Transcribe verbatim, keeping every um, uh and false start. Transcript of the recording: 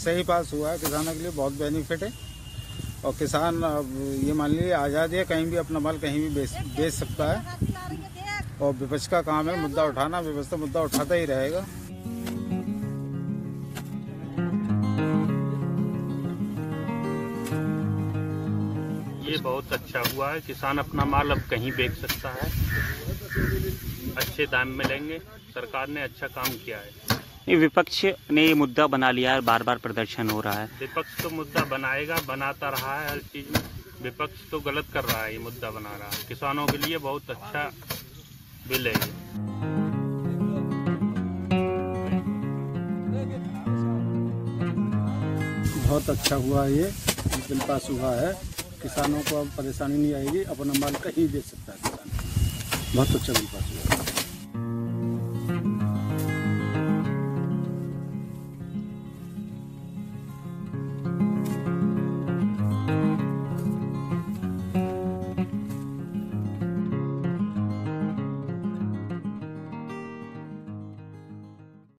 सही पास हुआ है, किसानों के लिए बहुत बेनिफिट है। और किसान अब ये मान लीजिए आज़ादी है, कहीं भी अपना माल कहीं भी बेच बेच सकता है। और विपक्ष का काम है मुद्दा उठाना, विपक्ष तो मुद्दा उठाता ही रहेगा। ये बहुत अच्छा हुआ है, किसान अपना माल अब कहीं बेच सकता है, अच्छे दाम में लेंगे। सरकार ने अच्छा काम किया है। विपक्ष ने ये मुद्दा बना लिया है, बार बार प्रदर्शन हो रहा है। विपक्ष तो मुद्दा बनाएगा, बनाता रहा है हर चीज में। विपक्ष तो गलत कर रहा है, ये मुद्दा बना रहा है। किसानों के लिए बहुत अच्छा बिल है। बहुत अच्छा हुआ ये बिल पास हुआ है, किसानों को अब परेशानी नहीं आएगी, अपना माल कहीं बेच सकता है किसान। बहुत अच्छा बिल पास हुआ है।